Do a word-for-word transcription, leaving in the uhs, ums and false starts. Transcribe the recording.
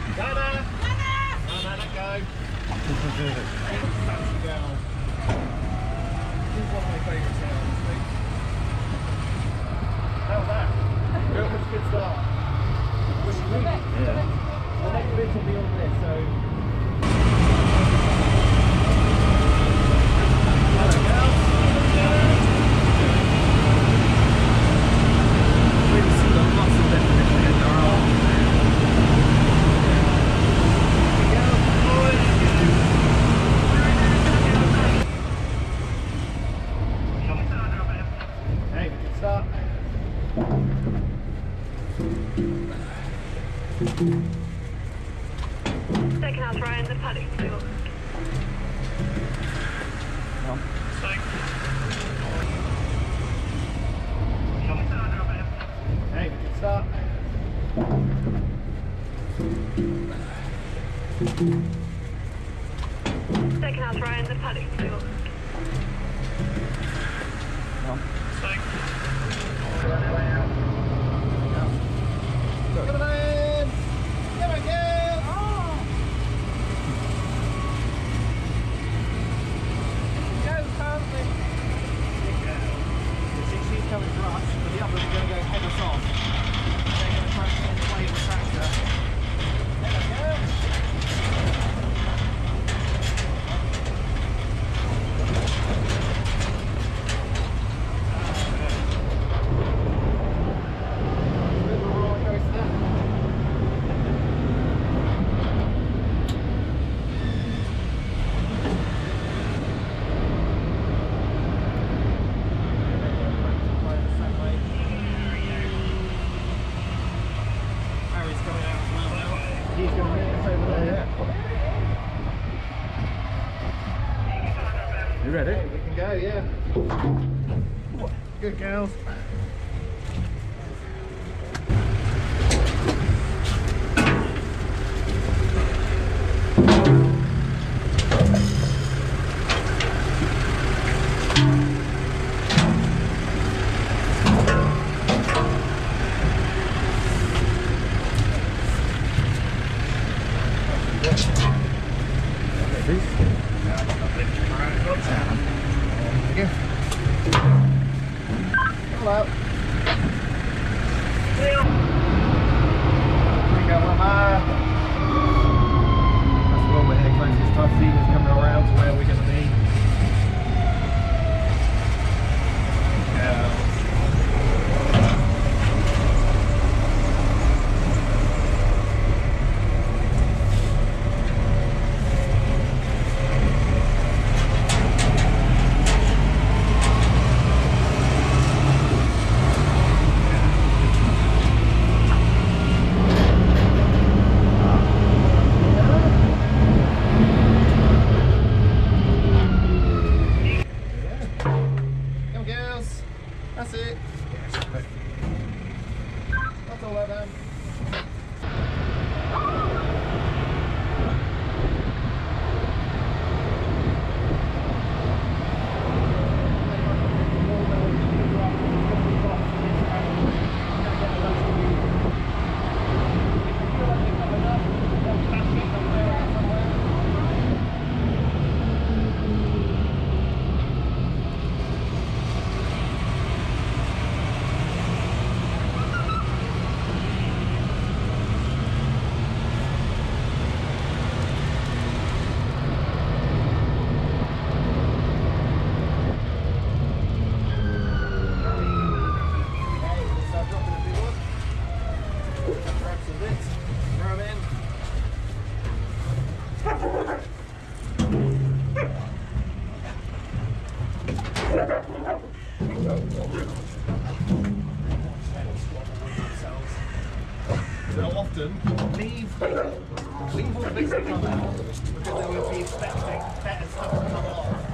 Nana! Nana, let go. Fancy girl. This is one of my favourite sounds, I think. How was that? Real much good start. Wish you would. Yeah. The next bit will be on this, so. Hello, girls. Really see the muscle definition in their arms. Hey, good start. Second house, Ryan, the paddock still. Come. Hey, good start. Second house, Ryan, the paddock still. Come. Come on in! Come on, girl! Oh! Go, Carly! You see, she's coming for us, but the others are going to go head us off. They're going to try and get in the way of the tractor. There we go! You ready? We can go, yeah. Good girls. Hello. There you go, Mama. That's the one we're here closest. I've seen us coming around to where we're going to be. Yeah. That's it. That's all I've done. So often, leave, leave all the bits that come out because they will be expecting better stuff to come off.